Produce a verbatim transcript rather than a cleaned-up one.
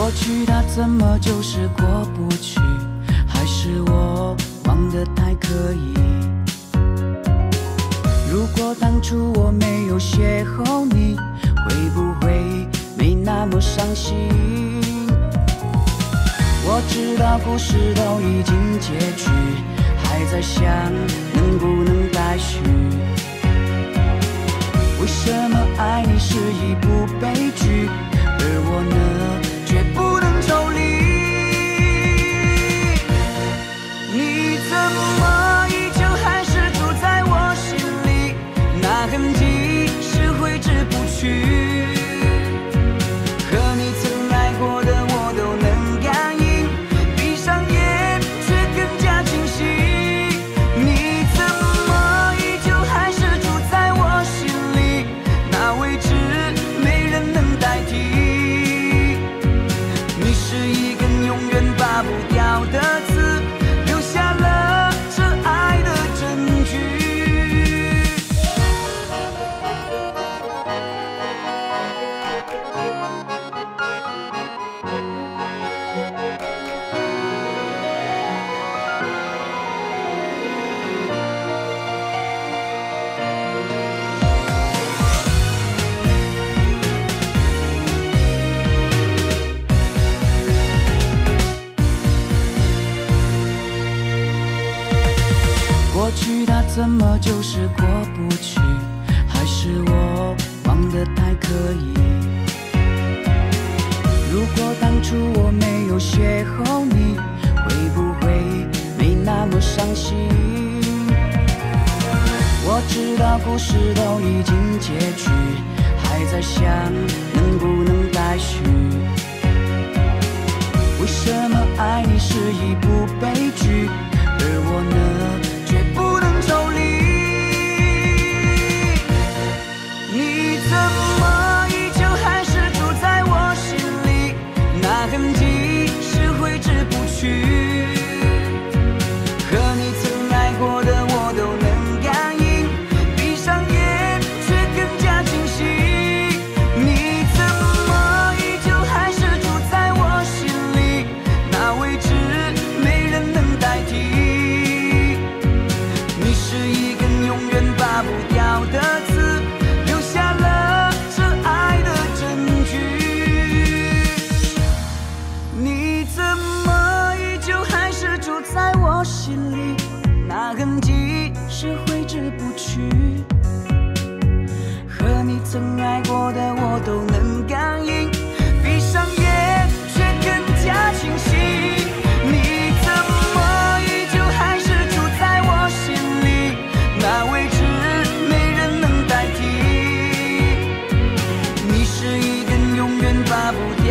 过去它怎么就是过不去？还是我忘得太刻意？如果当初我没有邂逅你，会不会没那么伤心？我知道故事都已经结局，还在想能不能再续。为什么爱你是一部悲剧，而我呢却不能抽离？你怎么依旧还是住在我心里？那痕迹是挥之不去。和你曾爱过的我都能感应，闭上眼却更加清晰。你怎么依旧还是住在我心里？那位置没人能代替。你是一根永远拔不掉的刺，留下了这爱的证据。过去它怎么就是过不去？还是我忘得太刻意？如果当初我没有邂逅你，会不会没那么伤心？我知道故事都已经结局，还在想能不能再续。为什么爱你是一部悲剧，而我呢却不能抽离？你怎么依旧还是住在我心里？那痕迹是挥之不去。和你曾爱过的我都能感应，闭上眼却更加清晰。你怎么依旧还是住在我心里？那位置没人能代替。你是一根永远拔不掉的刺，留下了这爱的证据。你怎么依旧还是住在我心里？那痕迹是挥之不去。和你曾爱过的我都能感应，闭上眼却更加清晰。你怎么依旧还是住在我心里？那位置没人能代替。你是一根永远拔不掉